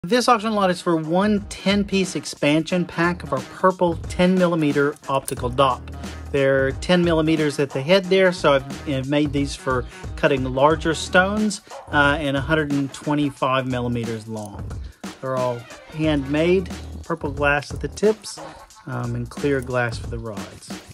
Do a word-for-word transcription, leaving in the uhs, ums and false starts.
This auction lot is for one ten piece expansion pack of our purple ten millimeter optical dop. They're ten millimeters at the head there, so I've, I've made these for cutting larger stones uh, and one hundred twenty-five millimeters long. They're all handmade, purple glass at the tips, um, and clear glass for the rods.